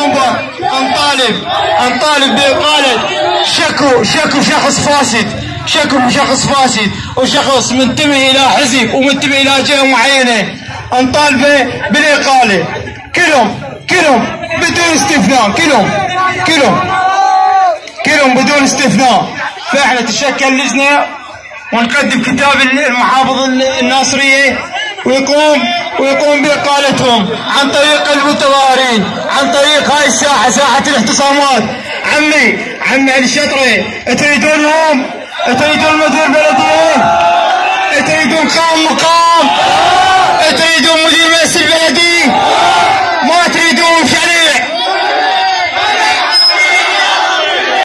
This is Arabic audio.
نطالب بإقالة شكو شخص فاسد وشخص منتمي إلى حزب ومنتمي إلى جهة معينة. نطالب بالإقالة كلهم بدون استثناء، كلهم بدون استثناء. فاحنا تشكل لجنة ونقدم كتاب المحافظ الناصرية ويقوم بإقالتهم عن طريق المتظاهرين، عن طريق هاي الساحة، ساحة الاعتصامات. عمي علي الشطري، تريدونهم؟ تريدون مدير بلدية؟ تريدون مقام؟ تريدون